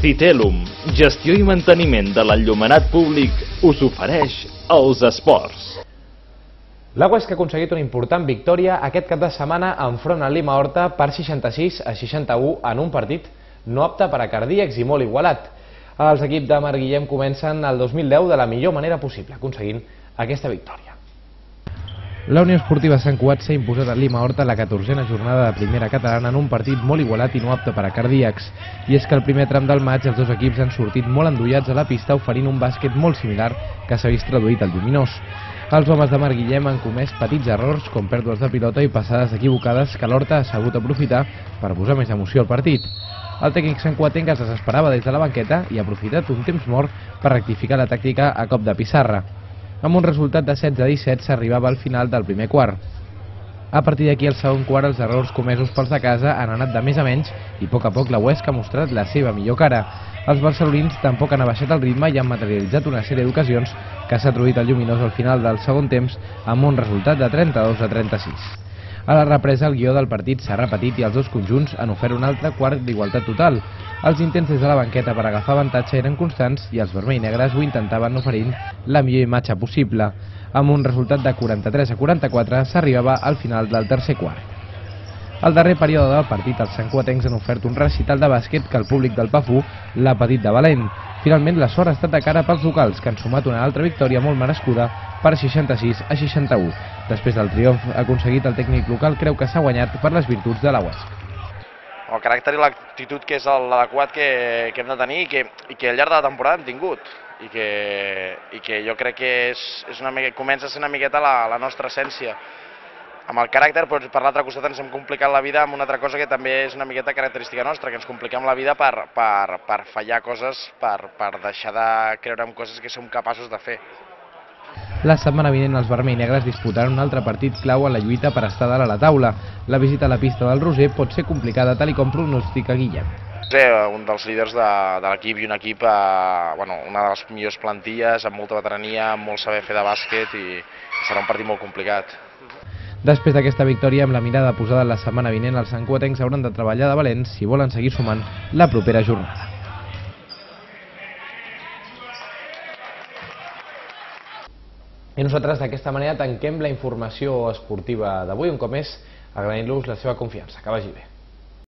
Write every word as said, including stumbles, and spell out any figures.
Citelum, gestió i manteniment de l'enllumenat públic, us ofereix els esports. La Huesca ha aconseguit una important victòria aquest cap de setmana enfront al Lima Horta per seixanta-sis a seixanta-u en un partit no apte per a cardíacs i molt igualat. Els equips de Marc Guillem comencen el dos mil deu de la millor manera possible, aconseguint aquesta victòria. La Unió Esportiva Sant Cugat s'ha imposat al Lima Horta la catorzena jornada de primera catalana en un partit molt igualat i no apte per a cardíacs. I és que el primer tram del maig els dos equips han sortit molt endollats a la pista oferint un bàsquet molt similar que s'ha vist traduït al lluminós. Els homes de Marc Guillem han comès petits errors com pèrdues de pilota i passades equivocades que l'Horta ha sabut aprofitar per posar més emoció al partit. El tècnic santcugatenc es desesperava des de la banqueta i ha aprofitat un temps mort per rectificar la tàctica a cop de pissarra. Amb un resultat de setze a disset s'arribava al final del primer quart. A partir d'aquí, al segon quart, els errors comesos pels de casa han anat de més a menys i a poc a poc la Huesca ha mostrat la seva millor cara. Els barcelonins tampoc han abaixat el ritme i han materialitzat una sèrie d'ocasions que s'ha traduït al lluminós al final del segon temps amb un resultat de trenta-dos a trenta-sis. A la represa, el guió del partit s'ha repetit i els dos conjunts han ofert un altre quart d'igualtat total. Els intents des de la banqueta per agafar avantatge eren constants i els vermell i negres ho intentaven oferint la millor imatge possible. Amb un resultat de quaranta-tres a quaranta-quatre s'arribava al final del tercer quart. Al darrer període del partit, els santcugatencs han ofert un recital de bàsquet que el públic del Pafú l'ha patit de valent. Finalment, la sort ha estat de cara pels locals, que han sumat una altra victòria molt merescuda per seixanta-sis a seixanta-u. Després del triomf aconseguit, el tècnic local creu que s'ha guanyat per les virtuts de la Huesca. El caràcter i l'actitud que és l'adequat que, que hem de tenir i que, i que al llarg de la temporada hem tingut. I que, i que jo crec que és, és una mica, comença a ser una miqueta la, la nostra essència. Amb el caràcter, però per l'altre costat ens hem complicat la vida amb una altra cosa que també és una miqueta característica nostra, que ens compliquem la vida per, per, per fallar coses, per, per deixar de creure en coses que som capaços de fer. La setmana vinent els vermell negres disputaran un altre partit clau en la lluita per estar dalt a la taula. La visita a la pista del Roser pot ser complicada tal i com pronostica Guillem. Ser un dels líders de, de l'equip i un equip, eh, bueno, una de les millors plantilles, amb molta veterania, amb molt saber fer de bàsquet i, i serà un partit molt complicat. Després d'aquesta victòria, amb la mirada posada la setmana vinent, els santcugatencs hauran de treballar de valents si volen seguir sumant la propera jornada. I nosaltres d'aquesta manera tanquem la informació esportiva d'avui, un cop més agraint-los la seva confiança. Que vagi bé.